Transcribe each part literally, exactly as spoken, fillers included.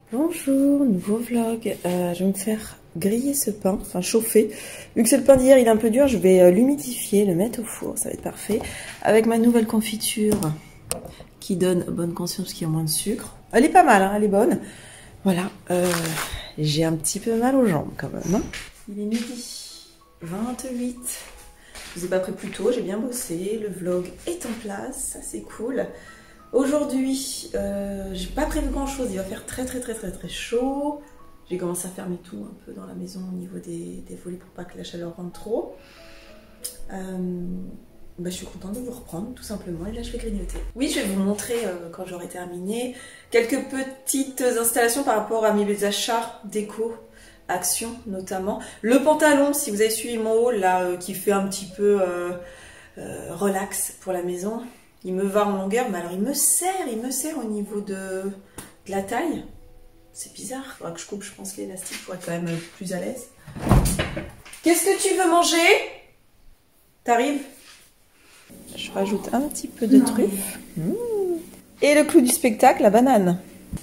Bonjour, nouveau vlog. Euh, je vais me faire griller ce pain, enfin chauffer. Vu que c'est le pain d'hier, il est un peu dur, je vais euh, l'humidifier, le mettre au four, ça va être parfait. Avec ma nouvelle confiture qui donne bonne conscience qu'il y a moins de sucre. Elle est pas mal, hein, elle est bonne. Voilà, euh, j'ai un petit peu mal aux jambes quand même. Hein. Il est midi vingt-huit. Je vous ai pas pris plus tôt, j'ai bien bossé. Le vlog est en place, ça c'est cool. Aujourd'hui, euh, j'ai pas prévu grand chose, il va faire très très très très très chaud. J'ai commencé à fermer tout un peu dans la maison au niveau des, des volets pour pas que la chaleur rentre trop. Euh, bah, je suis contente de vous reprendre tout simplement et là je vais grignoter. Oui, je vais vous montrer euh, quand j'aurai terminé quelques petites installations par rapport à mes achats déco, action notamment. Le pantalon, si vous avez suivi mon haul là, euh, qui fait un petit peu euh, euh, relax pour la maison. Il me va en longueur, mais alors il me serre, il me serre au niveau de, de la taille. C'est bizarre, il faudra que je coupe, je pense, l'élastique pour être quand même plus à l'aise. Qu'est-ce que tu veux manger? T'arrives? Je rajoute un petit peu de truffe. Mmh. Et le clou du spectacle, la banane.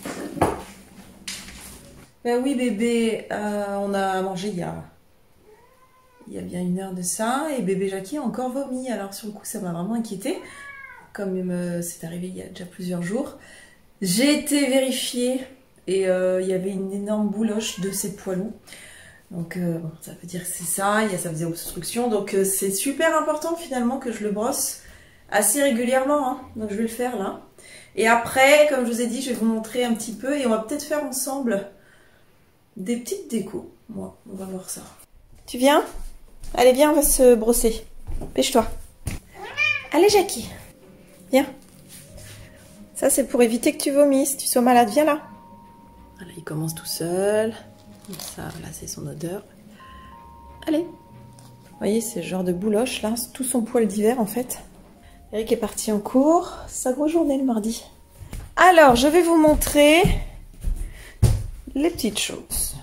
Ben oui bébé, euh, on a mangé il y a, il y a bien une heure de ça, et bébé Jackie a encore vomi, alors sur le coup ça m'a vraiment inquiétée. Comme euh, c'est arrivé il y a déjà plusieurs jours. J'ai été vérifiée et euh, il y avait une énorme bouloche de ces poilous. Donc euh, bon, ça veut dire que c'est ça, il y a, ça faisait obstruction. Donc euh, c'est super important finalement que je le brosse assez régulièrement. Hein. Donc je vais le faire là. Et après, comme je vous ai dit, je vais vous montrer un petit peu et on va peut-être faire ensemble des petites décos. Moi, on va voir ça. Tu viens? Allez, viens, on va se brosser. Pêche-toi. Allez, Jackie. Viens. Ça, c'est pour éviter que tu vomisses, tu sois malade. Viens là. Voilà, il commence tout seul. Comme ça, là, c'est son odeur. Allez. Vous voyez, c'est ce genre de bouloche, là. Tout son poil d'hiver, en fait. Eric est parti en cours. Sa grosse journée, le mardi. Alors, je vais vous montrer les petites choses.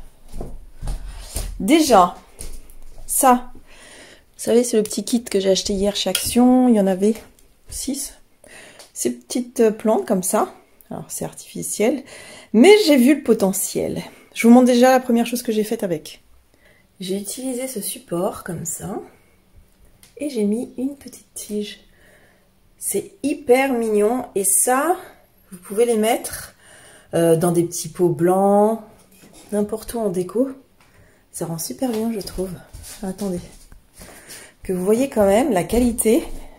Déjà, ça. Vous savez, c'est le petit kit que j'ai acheté hier chez Action. Il y en avait six. Ces petites plantes comme ça. Alors c'est artificiel. Mais j'ai vu le potentiel. Je vous montre déjà la première chose que j'ai faite avec. J'ai utilisé ce support comme ça. Et j'ai mis une petite tige. C'est hyper mignon. Et ça, vous pouvez les mettre euh, dans des petits pots blancs. N'importe où en déco. Ça rend super bien, je trouve. Attendez. Que vous voyez quand même la qualité.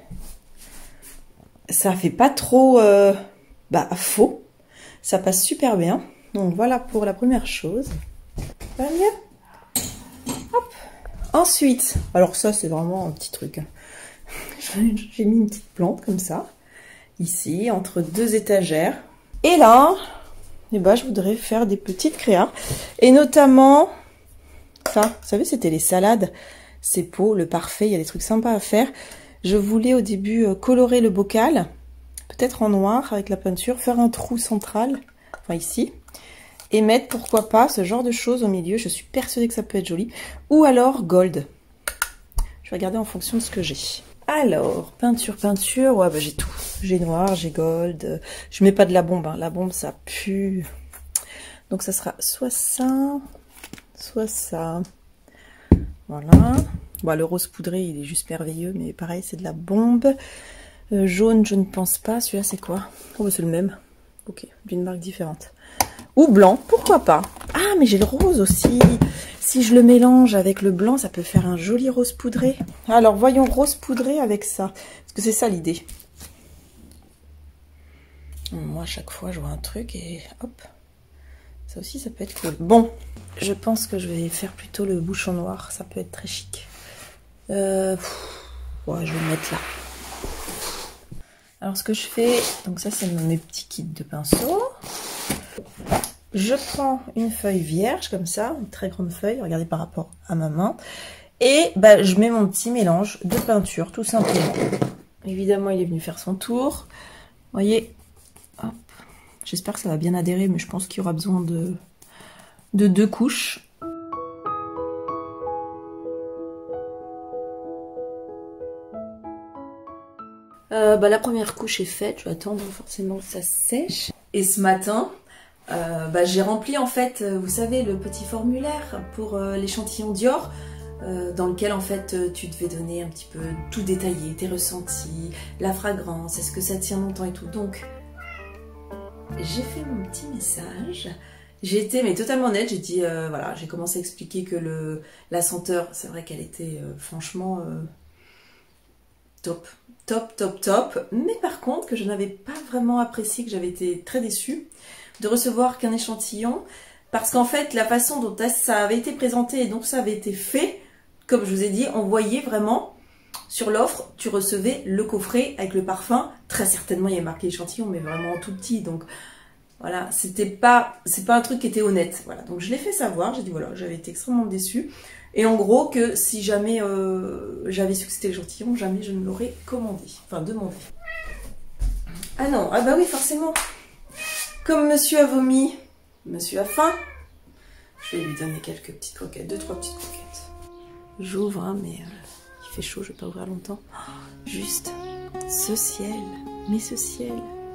Ça fait pas trop euh, bah, faux. Ça passe super bien. Donc voilà pour la première chose. Ça va bien. Hop. Ensuite, alors ça c'est vraiment un petit truc. J'ai mis une petite plante comme ça. Ici, entre deux étagères. Et là, eh ben, je voudrais faire des petites créas. Et notamment, ça, vous savez, c'était les salades. Ces pots, le parfait, il y a des trucs sympas à faire. Je voulais au début colorer le bocal, peut-être en noir avec la peinture, faire un trou central, enfin ici, et mettre pourquoi pas ce genre de choses au milieu. Je suis persuadée que ça peut être joli. Ou alors gold. Je vais regarder en fonction de ce que j'ai. Alors, peinture, peinture, ouais bah j'ai tout. J'ai noir, j'ai gold. Je mets pas de la bombe, hein. La bombe ça pue. Donc ça sera soit ça, soit ça. Voilà. Bon, le rose poudré, il est juste merveilleux, mais pareil, c'est de la bombe. Euh, jaune, je ne pense pas. Celui-là, c'est quoi? Oh, bah, c'est le même. Ok, d'une marque différente. Ou blanc, pourquoi pas? Ah, mais j'ai le rose aussi. Si je le mélange avec le blanc, ça peut faire un joli rose poudré. Alors, voyons rose poudré avec ça. Parce que c'est ça l'idée. Moi, à chaque fois, je vois un truc et hop. Ça aussi, ça peut être cool. Bon, je pense que je vais faire plutôt le bouchon noir. Ça peut être très chic. Euh, ouais, je vais le mettre là. Alors ce que je fais, donc ça c'est mes petits kits de pinceau. Je prends une feuille vierge comme ça, une très grande feuille, regardez par rapport à ma main. Et bah, je mets mon petit mélange de peinture tout simplement. Évidemment il est venu faire son tour. Vous voyez, hop. J'espère que ça va bien adhérer, mais je pense qu'il y aura besoin de, de deux couches. Euh, bah, la première couche est faite, je vais attendre forcément que ça sèche. Et ce matin, euh, bah, j'ai rempli en fait, vous savez, le petit formulaire pour euh, l'échantillon Dior, euh, dans lequel en fait tu devais donner un petit peu tout détaillé, tes ressentis, la fragrance, est-ce que ça tient longtemps et tout. Donc j'ai fait mon petit message. J'ai été mais totalement honnête, j'ai dit, euh, voilà, j'ai commencé à expliquer que le, la senteur, c'est vrai qu'elle était euh, franchement euh, top, top, top, top. Mais par contre, que je n'avais pas vraiment apprécié, que j'avais été très déçue de recevoir qu'un échantillon. Parce qu'en fait, la façon dont ça avait été présenté et donc ça avait été fait, comme je vous ai dit, on voyait vraiment sur l'offre, tu recevais le coffret avec le parfum. Très certainement, il y a marqué échantillon, mais vraiment tout petit. Donc voilà, c'était pas, c'est pas un truc qui était honnête. Voilà, donc je l'ai fait savoir. J'ai dit voilà, j'avais été extrêmement déçue. Et en gros, que si jamais euh, j'avais su que c'était l'échantillon, jamais je ne l'aurais commandé. Enfin, demandé. Ah non, ah bah oui, forcément. Comme monsieur a vomi, monsieur a faim. Je vais lui donner quelques petites croquettes, deux, trois petites croquettes. J'ouvre, hein, mais euh, il fait chaud, je vais pas ouvrir longtemps. Oh, juste, ce ciel, mais ce ciel,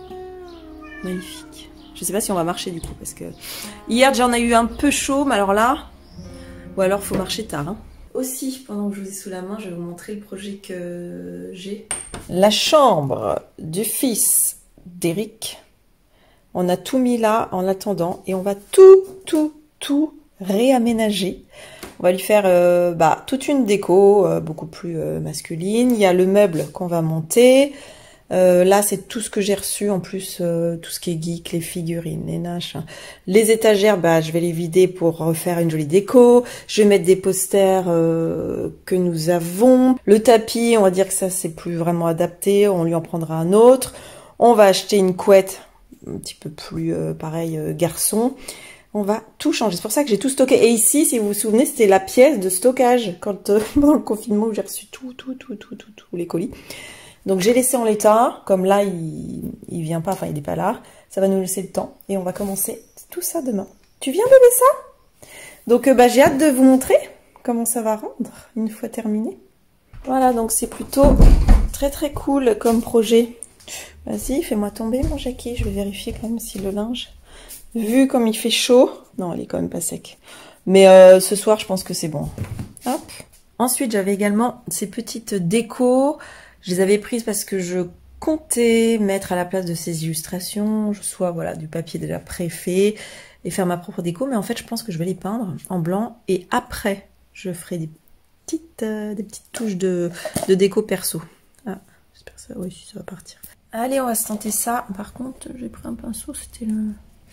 magnifique. Je sais pas si on va marcher du coup, parce que hier j'en ai eu un peu chaud, mais alors là, ou alors faut marcher tard. Hein. Aussi, pendant que je vous ai sous la main, je vais vous montrer le projet que j'ai. La chambre du fils d'Eric. On a tout mis là en attendant et on va tout, tout, tout réaménager. On va lui faire euh, bah, toute une déco, euh, beaucoup plus euh, masculine. Il y a le meuble qu'on va monter. Euh, là, c'est tout ce que j'ai reçu, en plus, euh, tout ce qui est geek, les figurines, les nachins. Les étagères, bah, je vais les vider pour refaire une jolie déco. Je vais mettre des posters euh, que nous avons. Le tapis, on va dire que ça, c'est plus vraiment adapté. On lui en prendra un autre. On va acheter une couette un petit peu plus, euh, pareil, euh, garçon. On va tout changer. C'est pour ça que j'ai tout stocké. Et ici, si vous vous souvenez, c'était la pièce de stockage quand euh, pendant le confinement où j'ai reçu tout, tout, tout, tout, tout, tous les colis. Donc j'ai laissé en l'état, comme là il, il vient pas, enfin il n'est pas là, ça va nous laisser le temps et on va commencer tout ça demain. Tu viens bébé ça? Donc euh, bah, j'ai hâte de vous montrer comment ça va rendre une fois terminé. Voilà, donc c'est plutôt très très cool comme projet. Vas-y, fais-moi tomber mon Jackie, je vais vérifier quand même si le linge, vu comme il fait chaud, non il est quand même pas sec. Mais euh, ce soir je pense que c'est bon. Hop. Ensuite j'avais également ces petites décos. Je les avais prises parce que je comptais mettre à la place de ces illustrations, soit voilà du papier déjà préfait et faire ma propre déco. Mais en fait, je pense que je vais les peindre en blanc et après, je ferai des petites, euh, des petites touches de, de déco perso. Ah, j'espère que ça, oui, ça va partir. Allez, on va se tenter ça. Par contre, j'ai pris un pinceau, c'était le...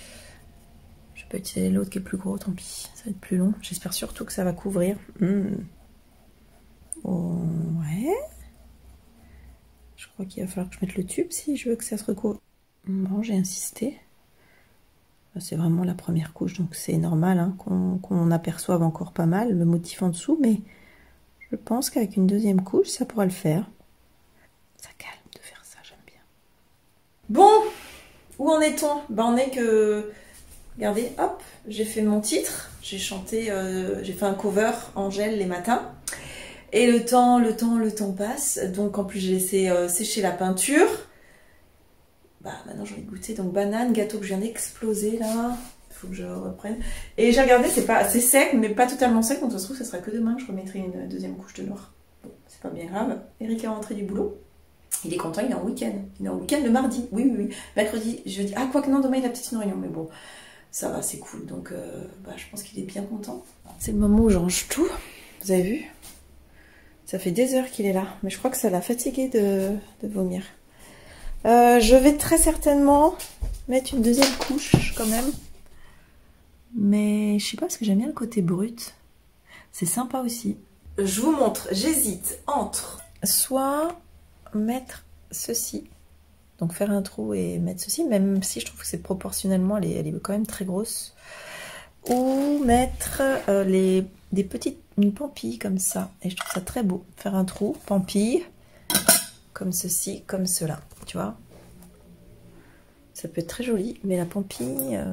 Je peux utiliser l'autre qui est plus gros, tant pis. Ça va être plus long. J'espère surtout que ça va couvrir. Mmh. Oh, ouais. Je crois qu'il va falloir que je mette le tube si je veux que ça se recouvre. Bon, j'ai insisté. C'est vraiment la première couche, donc c'est normal hein, qu'on qu'on aperçoive encore pas mal le motif en dessous, mais je pense qu'avec une deuxième couche, ça pourra le faire. Ça calme de faire ça, j'aime bien. Bon, où en est-on? Ben, on est que... Regardez, hop, j'ai fait mon titre. J'ai chanté, euh, j'ai fait un cover Angèle les matins. Et le temps, le temps, le temps passe. Donc en plus j'ai laissé euh, sécher la peinture. Bah maintenant j'ai envie de goûter. Donc banane, gâteau que je viens d'exploser là. Il faut que je reprenne. Et j'ai regardé, c'est pas assez sec, mais pas totalement sec. Donc ça se trouve, ça sera que demain que je remettrai une deuxième couche de noir. Bon, c'est pas bien grave. Eric est rentré du boulot. Il est content, il est en week-end. Il est en week-end le mardi. Oui, oui, oui. Mercredi, jeudi. Ah, quoi que non, demain il a peut-être une réunion. Mais bon, ça va, c'est cool. Donc euh, bah, je pense qu'il est bien content. C'est le moment où je range tout. Vous avez vu? Ça fait des heures qu'il est là, mais je crois que ça l'a fatigué de, de vomir. Euh, je vais très certainement mettre une deuxième couche quand même. Mais je sais pas parce que j'aime bien le côté brut. C'est sympa aussi. Je vous montre, j'hésite entre soit mettre ceci, donc faire un trou et mettre ceci, même si je trouve que c'est proportionnellement, elle est, elle est quand même très grosse. Ou mettre euh, les, des petites, une pampille comme ça. Et je trouve ça très beau. Faire un trou, pampille, comme ceci, comme cela. Tu vois? Ça peut être très joli, mais la pampille, euh,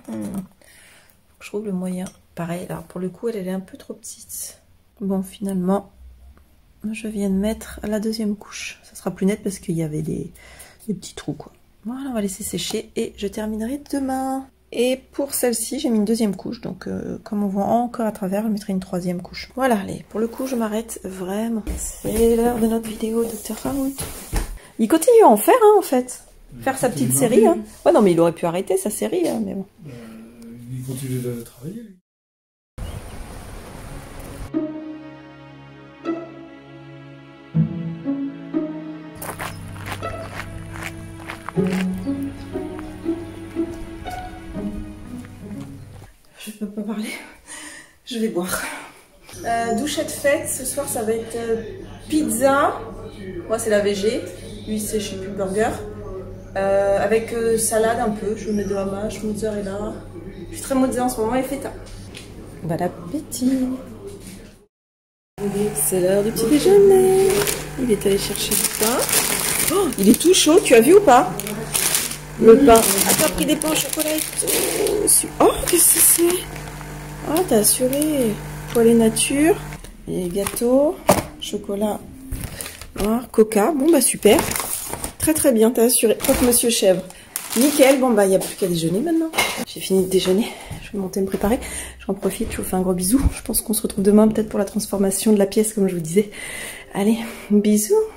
je trouve le moyen. Pareil, alors pour le coup, elle, elle est un peu trop petite. Bon, finalement, je viens de mettre la deuxième couche. Ça sera plus net parce qu'il y avait des, des petits trous, quoi. Voilà, on va laisser sécher et je terminerai demain. Et pour celle-ci, j'ai mis une deuxième couche. Donc, euh, comme on voit encore à travers, je mettrai une troisième couche. Voilà, allez, pour le coup, je m'arrête vraiment. C'est l'heure de notre vidéo, docteur Raoult. Il continue à en faire, hein, en fait. Faire sa petite série. Hein. Ouais, non, mais il aurait pu arrêter sa série, hein, mais bon. Euh, il continue de travailler, lui. Je peux pas parler. Je vais boire. Euh, douchette faite. Ce soir, ça va être euh, pizza. Moi, c'est la végé. Lui, c'est je sais plus burger. Euh, avec euh, salade un peu. Je mets de la mâche, mozzarella. Je suis très mozzarella en ce moment et feta. Bon appétit. C'est l'heure du petit déjeuner. Il est allé chercher du pain. Oh, il est tout chaud. Tu as vu ou pas? Le pain. Ah, t'as pris des pains au chocolat et tout. Oh, qu'est-ce que c'est? Ah, t'as assuré. Poêlée nature. Et gâteau. Chocolat noir. Coca. Bon, bah super. Très très bien, t'as assuré. Croque monsieur chèvre. Nickel. Bon, bah, il n'y a plus qu'à déjeuner maintenant. J'ai fini de déjeuner. Je vais monter me préparer. J'en profite. Je vous fais un gros bisou. Je pense qu'on se retrouve demain peut-être pour la transformation de la pièce, comme je vous disais. Allez, bisous.